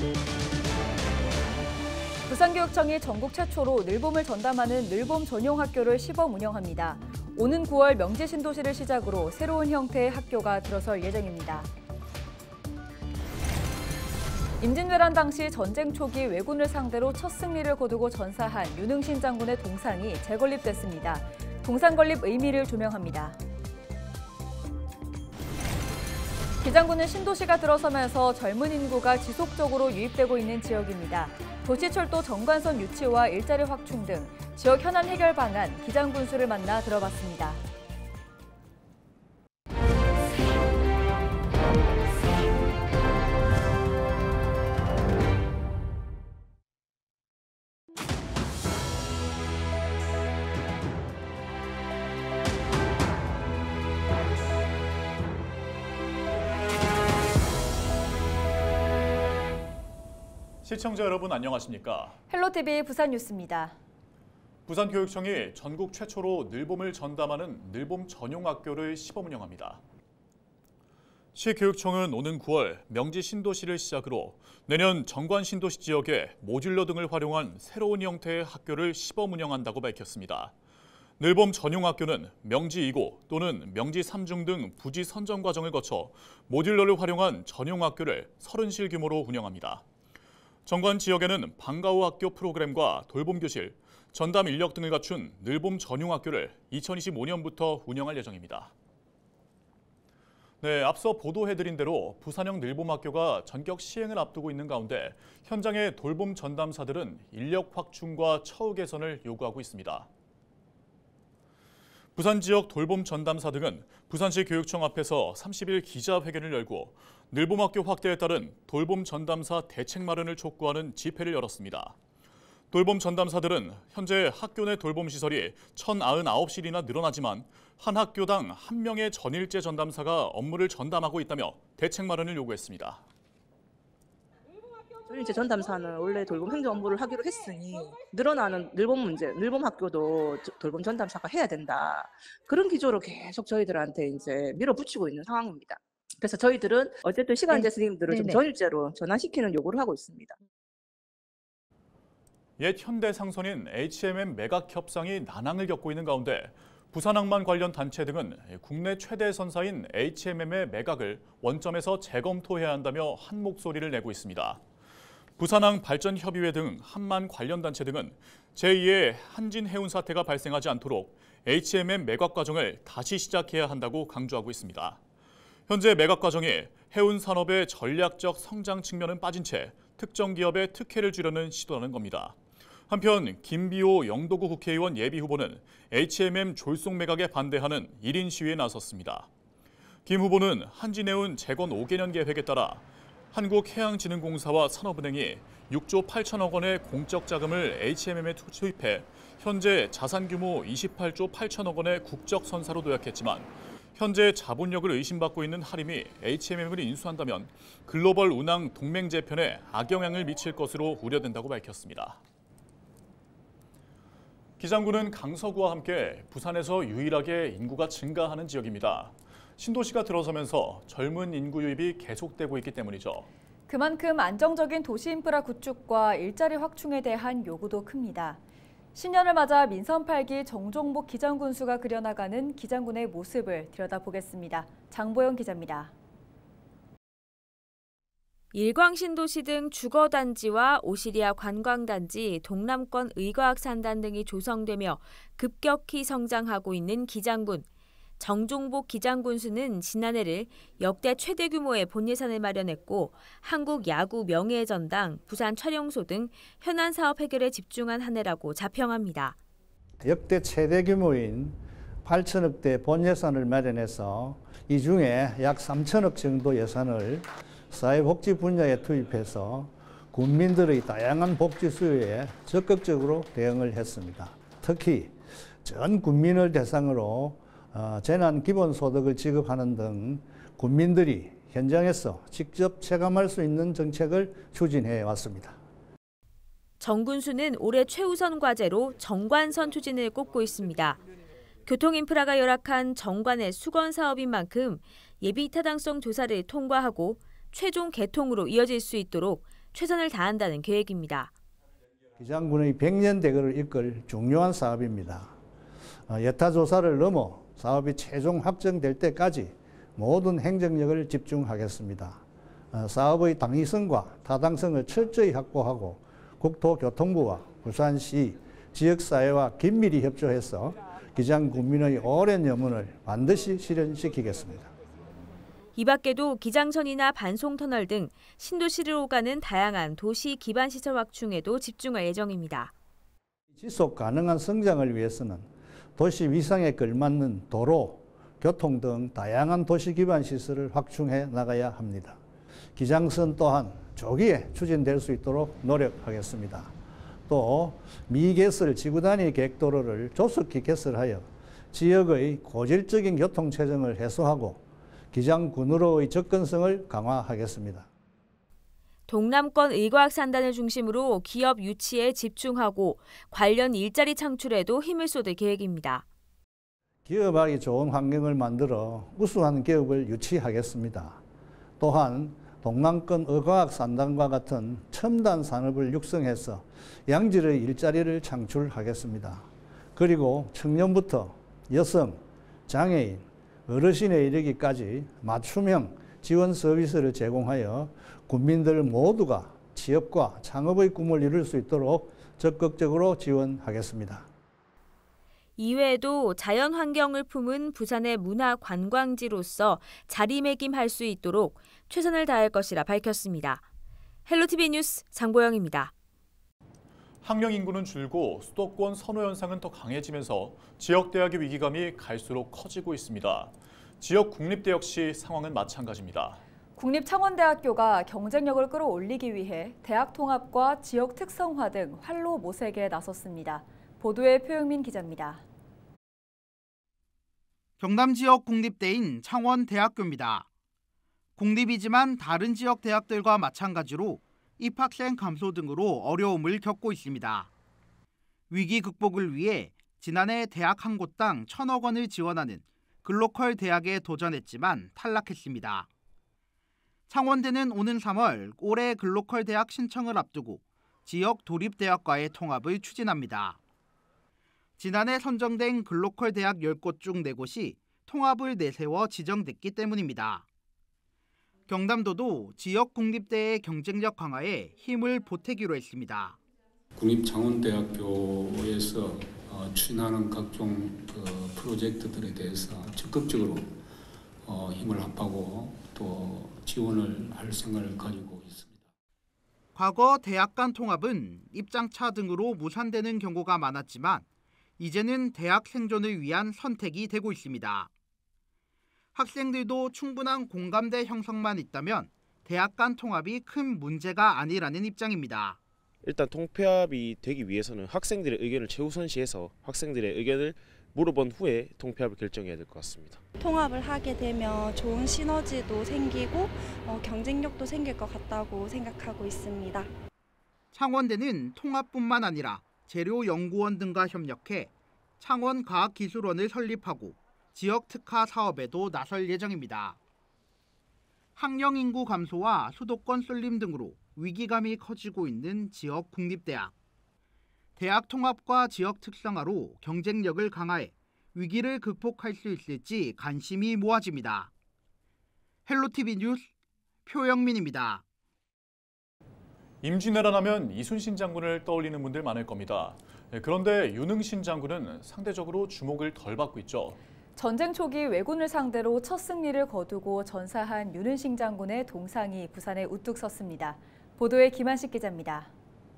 부산교육청이 전국 최초로 늘봄을 전담하는 늘봄 전용 학교를 시범 운영합니다. 오는 9월 명지 신도시를 시작으로 새로운 형태의 학교가 들어설 예정입니다. 임진왜란 당시 전쟁 초기 왜군을 상대로 첫 승리를 거두고 전사한 윤흥신 장군의 동상이 재건립됐습니다. 동상 건립 의미를 조명합니다. 기장군은 신도시가 들어서면서 젊은 인구가 지속적으로 유입되고 있는 지역입니다. 도시철도 정관선 유치와 일자리 확충 등 지역 현안 해결 방안, 기장군수를 만나 들어봤습니다. 시청자 여러분 안녕하십니까? 헬로TV 부산뉴스입니다. 부산교육청이 전국 최초로 늘봄을 전담하는 늘봄 전용 학교를 시범 운영합니다. 시교육청은 오는 9월 명지 신도시를 시작으로 내년 정관 신도시 지역에 모듈러 등을 활용한 새로운 형태의 학교를 시범 운영한다고 밝혔습니다. 늘봄 전용 학교는 명지 2고 또는 명지 3중 등 부지 선정 과정을 거쳐 모듈러를 활용한 전용 학교를 30실 규모로 운영합니다. 정관 지역에는 방과후 학교 프로그램과 돌봄교실, 전담 인력 등을 갖춘 늘봄 전용 학교를 2025년부터 운영할 예정입니다. 네, 앞서 보도해드린 대로 부산형 늘봄 학교가 전격 시행을 앞두고 있는 가운데 현장의 돌봄 전담사들은 인력 확충과 처우 개선을 요구하고 있습니다. 부산 지역 돌봄 전담사 등은 부산시 교육청 앞에서 30일 기자회견을 열고 늘봄학교 확대에 따른 돌봄 전담사 대책 마련을 촉구하는 집회를 열었습니다. 돌봄 전담사들은 현재 학교 내 돌봄 시설이 1,099실이나 늘어나지만 한 학교당 한 명의 전일제 전담사가 업무를 전담하고 있다며 대책 마련을 요구했습니다. 전일제 전담사는 원래 돌봄 행정 업무를 하기로 했으니 늘어나는 늘봄 문제, 늘봄 학교도 돌봄 전담사가 해야 된다. 그런 기조로 계속 저희들한테 이제 밀어붙이고 있는 상황입니다. 그래서 저희들은 어쨌든 시간제 스님들을 좀 전일제로 전환시키는 요구를 하고 있습니다. 옛 현대 상선인 HMM 매각 협상이 난항을 겪고 있는 가운데 부산항만 관련 단체 등은 국내 최대 선사인 HMM의 매각을 원점에서 재검토해야 한다며 한 목소리를 내고 있습니다. 부산항 발전협의회 등 한만 관련 단체 등은 제2의 한진 해운 사태가 발생하지 않도록 HMM 매각 과정을 다시 시작해야 한다고 강조하고 있습니다. 현재 매각 과정이 해운 산업의 전략적 성장 측면은 빠진 채 특정 기업의 특혜를 주려는 시도라는 겁니다. 한편 김비호 영도구 국회의원 예비후보는 HMM 졸속 매각에 반대하는 1인 시위에 나섰습니다. 김 후보는 한진해운 재건 5개년 계획에 따라 한국해양진흥공사와 산업은행이 6조 8천억 원의 공적 자금을 HMM에 투입해 현재 자산 규모 28조 8천억 원의 국적 선사로 도약했지만 현재 자본력을 의심받고 있는 하림이 HMM을 인수한다면 글로벌 운항 동맹 재편에 악영향을 미칠 것으로 우려된다고 밝혔습니다. 기장군은 강서구와 함께 부산에서 유일하게 인구가 증가하는 지역입니다. 신도시가 들어서면서 젊은 인구 유입이 계속되고 있기 때문이죠. 그만큼 안정적인 도시 인프라 구축과 일자리 확충에 대한 요구도 큽니다. 신년을 맞아 민선 8기 정종복 기장군수가 그려나가는 기장군의 모습을 들여다보겠습니다. 장보영 기자입니다. 일광신도시 등 주거단지와 오시리아 관광단지, 동남권 의과학산단 등이 조성되며 급격히 성장하고 있는 기장군. 정종복 기장군수는 지난해를 역대 최대 규모의 본예산을 마련했고 한국야구 명예의 전당, 부산 촬영소 등 현안 사업 해결에 집중한 한 해라고 자평합니다. 역대 최대 규모인 8천억대 본예산을 마련해서 이 중에 약 3천억 정도 예산을 사회복지 분야에 투입해서 국민들의 다양한 복지 수요에 적극적으로 대응을 했습니다. 특히 전 국민을 대상으로 재난 기본소득을 지급하는 등 국민들이 현장에서 직접 체감할 수 있는 정책을 추진해 왔습니다. 정 군수는 올해 최우선 과제로 정관선 추진을 꼽고 있습니다. 교통인프라가 열악한 정관의 수건 사업인 만큼 예비 타당성 조사를 통과하고 최종 개통으로 이어질 수 있도록 최선을 다한다는 계획입니다. 기장군의 100년 대거를 이끌 중요한 사업입니다. 여타 조사를 넘어 사업이 최종 확정될 때까지 모든 행정력을 집중하겠습니다. 사업의 당위성과 타당성을 철저히 확보하고 국토교통부와 부산시, 지역사회와 긴밀히 협조해서 기장군민의 오랜 염원을 반드시 실현시키겠습니다. 이 밖에도 기장선이나 반송터널 등 신도시를 오가는 다양한 도시 기반 시설 확충에도 집중할 예정입니다. 지속 가능한 성장을 위해서는 도시 위상에 걸맞는 도로, 교통 등 다양한 도시 기반 시설을 확충해 나가야 합니다. 기장선 또한 조기에 추진될 수 있도록 노력하겠습니다. 또 미개설 지구 단위 계획도로를 조속히 개설하여 지역의 고질적인 교통 체증을 해소하고 기장군으로의 접근성을 강화하겠습니다. 동남권 의과학산단을 중심으로 기업 유치에 집중하고 관련 일자리 창출에도 힘을 쏟을 계획입니다. 기업하기 좋은 환경을 만들어 우수한 기업을 유치하겠습니다. 또한 동남권 의과학산단과 같은 첨단 산업을 육성해서 양질의 일자리를 창출하겠습니다. 그리고 청년부터 여성, 장애인, 어르신에 이르기까지 맞춤형 지원 서비스를 제공하여 국민들 모두가 취업과 창업의 꿈을 이룰 수 있도록 적극적으로 지원하겠습니다. 이외에도 자연 환경을 품은 부산의 문화 관광지로서 자리매김할 수 있도록 최선을 다할 것이라 밝혔습니다. 헬로티비 뉴스 장보영입니다. 학령 인구는 줄고 수도권 선호 현상은 더 강해지면서 지역 대학의 위기감이 갈수록 커지고 있습니다. 지역 국립대 역시 상황은 마찬가지입니다. 국립창원대학교가 경쟁력을 끌어올리기 위해 대학 통합과 지역 특성화 등 활로 모색에 나섰습니다. 보도에 표영민 기자입니다. 경남 지역 국립대인 창원대학교입니다. 국립이지만 다른 지역 대학들과 마찬가지로 입학생 감소 등으로 어려움을 겪고 있습니다. 위기 극복을 위해 지난해 대학 한 곳당 1,000억 원을 지원하는 글로컬 대학에 도전했지만 탈락했습니다. 창원대는 오는 3월 올해 글로컬 대학 신청을 앞두고 지역 도립대학과의 통합을 추진합니다. 지난해 선정된 글로컬 대학 10곳 중 4곳이 통합을 내세워 지정됐기 때문입니다. 경남도도 지역 국립대의 경쟁력 강화에 힘을 보태기로 했습니다. 국립창원대학교에서 추진하는 각종 프로젝트들에 대해서 적극적으로 힘을 합하고 또 지원을 할 생각을 가지고 있습니다. 과거 대학 간 통합은 입장차 등으로 무산되는 경우가 많았지만 이제는 대학 생존을 위한 선택이 되고 있습니다. 학생들도 충분한 공감대 형성만 있다면 대학 간 통합이 큰 문제가 아니라는 입장입니다. 일단 통폐합이 되기 위해서는 학생들의 의견을 최우선시해서 학생들의 의견을 물어본 후에 통폐합을 결정해야 될 것 같습니다. 통합을 하게 되면 좋은 시너지도 생기고 경쟁력도 생길 것 같다고 생각하고 있습니다. 창원대는 통합뿐만 아니라 재료연구원 등과 협력해 창원과학기술원을 설립하고 지역 특화 사업에도 나설 예정입니다. 학령 인구 감소와 수도권 쏠림 등으로 위기감이 커지고 있는 지역 국립대학. 대학 통합과 지역 특성화로 경쟁력을 강화해 위기를 극복할 수 있을지 관심이 모아집니다. 헬로티비 뉴스 표영민입니다. 임진왜란 하면 이순신 장군을 떠올리는 분들 많을 겁니다. 그런데 윤흥신 장군은 상대적으로 주목을 덜 받고 있죠. 전쟁 초기 왜군을 상대로 첫 승리를 거두고 전사한 윤흥신 장군의 동상이 부산에 우뚝 섰습니다. 보도에 김한식 기자입니다.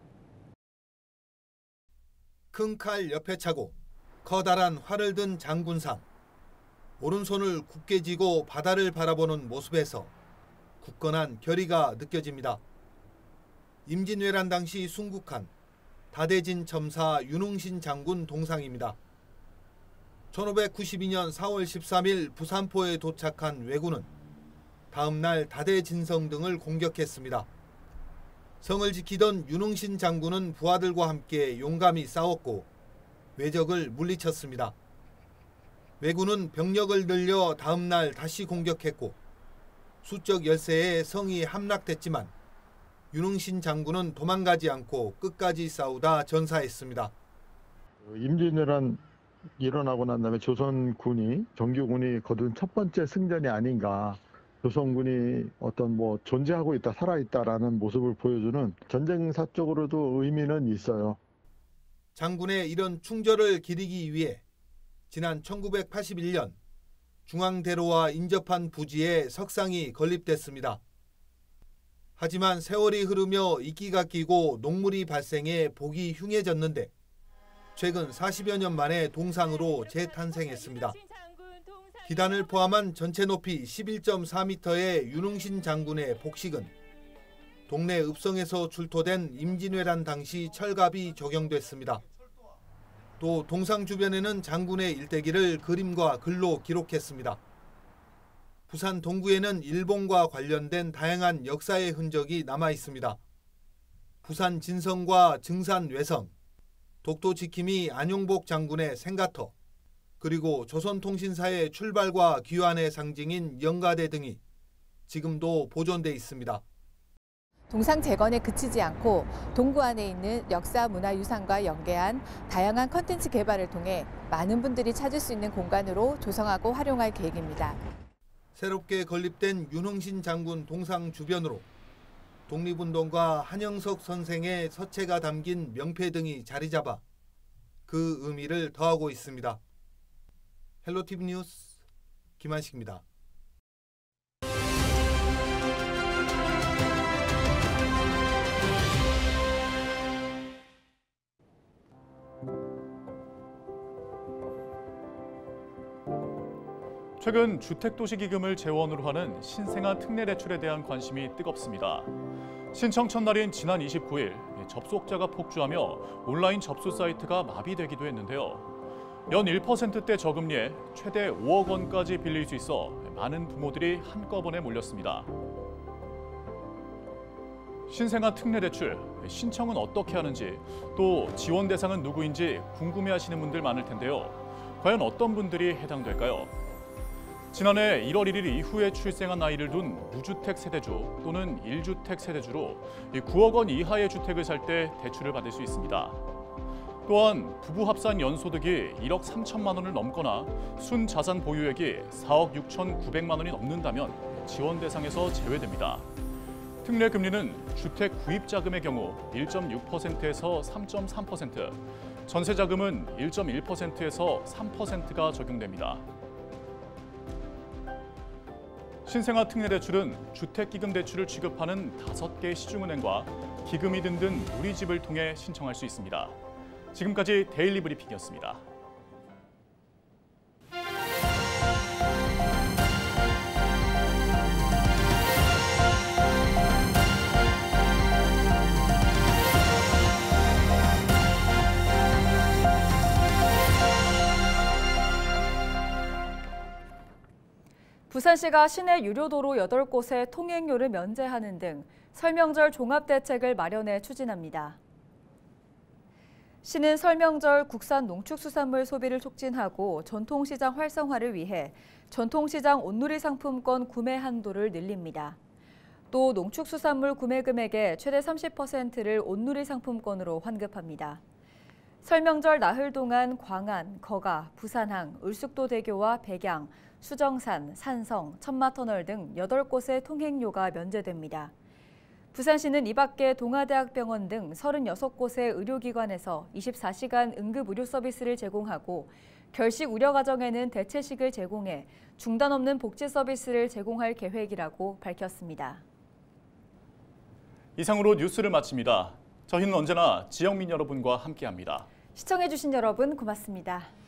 큰 칼 옆에 차고 커다란 활을 든 장군상. 오른손을 굳게 쥐고 바다를 바라보는 모습에서 굳건한 결의가 느껴집니다. 임진왜란 당시 순국한 다대진 첨사 윤흥신 장군 동상입니다. 1592년 4월 13일 부산포에 도착한 왜군은 다음 날 다대진성 등을 공격했습니다. 성을 지키던 윤흥신 장군은 부하들과 함께 용감히 싸웠고 왜적을 물리쳤습니다. 왜군은 병력을 늘려 다음 날 다시 공격했고 수적 열세에 성이 함락됐지만 윤흥신 장군은 도망가지 않고 끝까지 싸우다 전사했습니다. 임진왜란 일어나고 난 다음에 조선군이 정규군이 거둔 첫 번째 승전이 아닌가. 조선군이 어떤 존재하고 있다, 살아있다라는 모습을 보여주는 전쟁사적으로도 의미는 있어요. 장군의 이런 충절을 기리기 위해 지난 1981년 중앙대로와 인접한 부지에 석상이 건립됐습니다. 하지만 세월이 흐르며 이끼가 끼고 녹물이 발생해 보기 흉해졌는데 최근 40여 년 만에 동상으로 재탄생했습니다. 기단을 포함한 전체 높이 11.4m의 윤흥신 장군의 복식은 동네 읍성에서 출토된 임진왜란 당시 철갑이 적용됐습니다. 또 동상 주변에는 장군의 일대기를 그림과 글로 기록했습니다. 부산 동구에는 일본과 관련된 다양한 역사의 흔적이 남아 있습니다. 부산 진성과 증산 외성, 독도 지킴이 안용복 장군의 생가터, 그리고 조선통신사의 출발과 귀환의 상징인 영가대 등이 지금도 보존돼 있습니다. 동상 재건에 그치지 않고 동구 안에 있는 역사 문화유산과 연계한 다양한 컨텐츠 개발을 통해 많은 분들이 찾을 수 있는 공간으로 조성하고 활용할 계획입니다. 새롭게 건립된 윤흥신 장군 동상 주변으로 독립운동가 한영석 선생의 서체가 담긴 명패 등이 자리 잡아 그 의미를 더하고 있습니다. 헬로티비 뉴스 김한식입니다. 최근 주택도시기금을 재원으로 하는 신생아 특례대출에 대한 관심이 뜨겁습니다. 신청 첫날인 지난 29일 접속자가 폭주하며 온라인 접수 사이트가 마비되기도 했는데요. 연 1%대 저금리에 최대 5억 원까지 빌릴 수 있어 많은 부모들이 한꺼번에 몰렸습니다. 신생아 특례대출, 신청은 어떻게 하는지, 또 지원 대상은 누구인지 궁금해하시는 분들 많을 텐데요. 과연 어떤 분들이 해당될까요? 지난해 1월 1일 이후에 출생한 아이를 둔 무주택 세대주 또는 1주택 세대주로 9억 원 이하의 주택을 살 때 대출을 받을 수 있습니다. 또한 부부 합산 연소득이 1억 3천만 원을 넘거나 순자산 보유액이 4억 6,900만 원이 넘는다면 지원 대상에서 제외됩니다. 특례 금리는 주택 구입 자금의 경우 1.6%에서 3.3%, 전세 자금은 1.1%에서 3%가 적용됩니다. 신생아 특례대출은 주택기금대출을 취급하는 5개 시중은행과 기금이 든든 누리집을 통해 신청할 수 있습니다. 지금까지 데일리 브리핑이었습니다. 부산시가 시내 유료도로 8곳에 통행료를 면제하는 등 설명절 종합대책을 마련해 추진합니다. 시는 설명절 국산 농축수산물 소비를 촉진하고 전통시장 활성화를 위해 전통시장 온누리 상품권 구매 한도를 늘립니다. 또 농축수산물 구매 금액의 최대 30%를 온누리 상품권으로 환급합니다. 설명절 나흘 동안 광안, 거가, 부산항, 울숙도대교와 백양, 수정산, 산성, 천마터널 등 8곳의 통행료가 면제됩니다. 부산시는 이 밖에 동아대학병원 등 36곳의 의료기관에서 24시간 응급의료 서비스를 제공하고 결식 우려 가정에는 대체식을 제공해 중단 없는 복지 서비스를 제공할 계획이라고 밝혔습니다. 이상으로 뉴스를 마칩니다. 저희는 언제나 지역민 여러분과 함께합니다. 시청해주신 여러분 고맙습니다.